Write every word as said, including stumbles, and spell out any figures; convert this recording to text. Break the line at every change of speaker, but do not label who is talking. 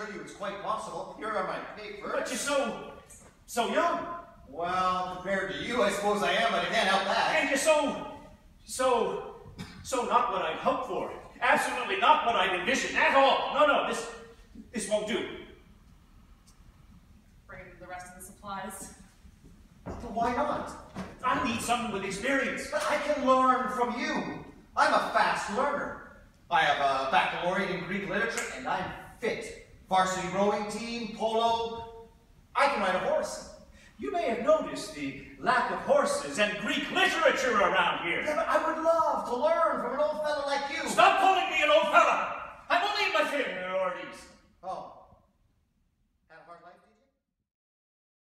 you it's quite possible. Here are my papers.
But you're so, so young.
Well, compared to you, I suppose I am, but I can't help that.
And you're so, so, so not what I'd hoped for. Absolutely not what I'd envisioned at all. No, no, this, this won't do.
Bring the rest of the supplies.
But why not?
I need someone with experience.
But I can learn from you. I'm a fast learner. I have a baccalaureate in Greek literature, and I'm fit. Varsity rowing team, polo. I can ride a horse.
You may have noticed the lack of horses and Greek literature around here.
Yeah, but I would love to learn from an old fella like you.
Stop calling me an old fella!